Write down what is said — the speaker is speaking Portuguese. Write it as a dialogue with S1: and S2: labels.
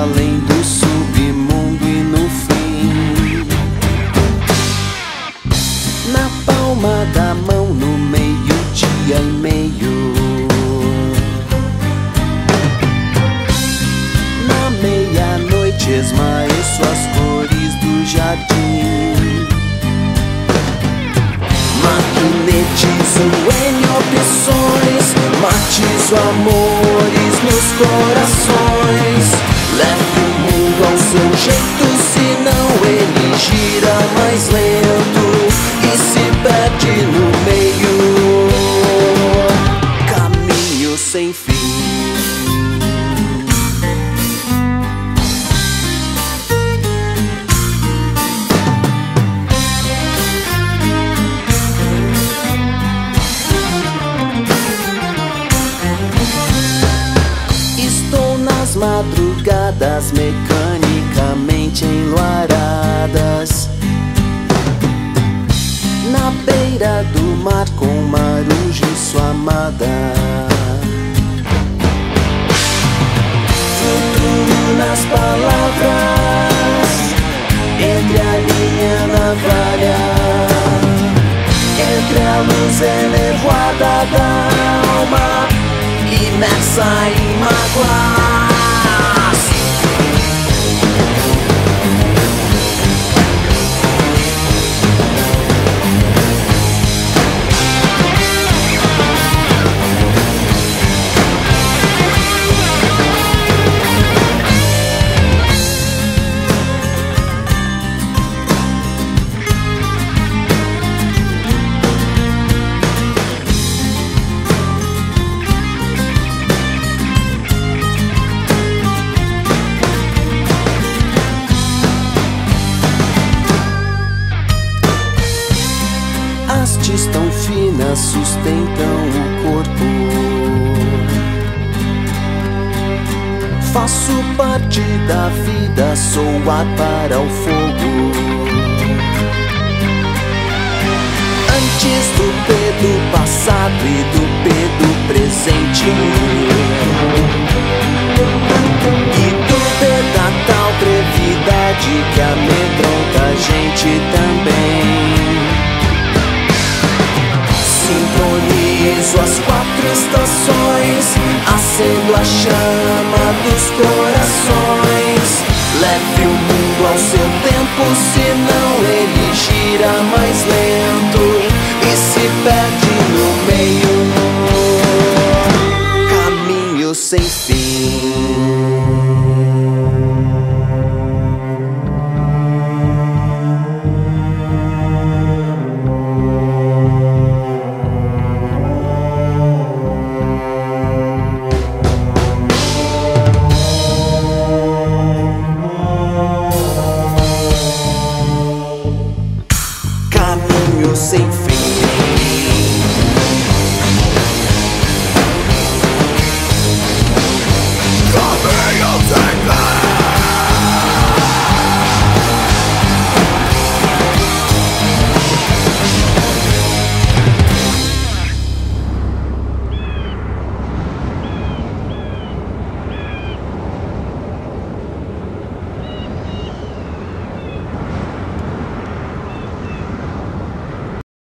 S1: além do submundo e no fim. Na palma da mão, no meio-dia e meio. Na meia-noite esmaeço as cores do jardim. Magnetizo em opções, matizo amores nos corações. Levo o mundo ao seu jeito, senão ele gira mais lento e se perde no meio. Caminho sem fim. Madrugadas mecanicamente enluaradas, na beira do mar com Marujo e sua amada. Futuro nas palavras, entre a linha navalha, entre a luz elevada da alma, imersa em mágoa. Hastes tão finas sustentam o corpo. Faço parte da vida, sou ar para o fogo. Antes do P do passado e do P do presente, e do P da tal brevidade que amedronta a gente também. Sintonizo as 4 estações, acendo a chama dos corações.